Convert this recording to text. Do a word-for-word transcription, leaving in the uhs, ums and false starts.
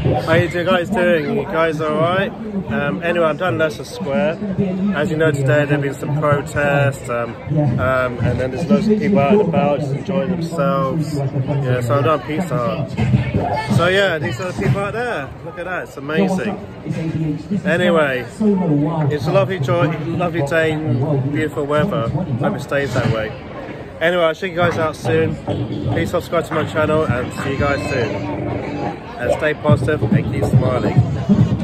How you two guys doing? You guys alright? Um, anyway, I'm done Leicester Square. As you know, today there have been some protests, um, um, and then there's loads of people out and about just enjoying themselves. Yeah, so I'm done Pizza Hut. So yeah, these are the people out there. Look at that, it's amazing. Anyway, it's a lovely, joy, lovely day, beautiful weather. Hope it stays that way. Anyway, I'll check you guys out soon. Please subscribe to my channel and see you guys soon. And stay positive and keep smiling.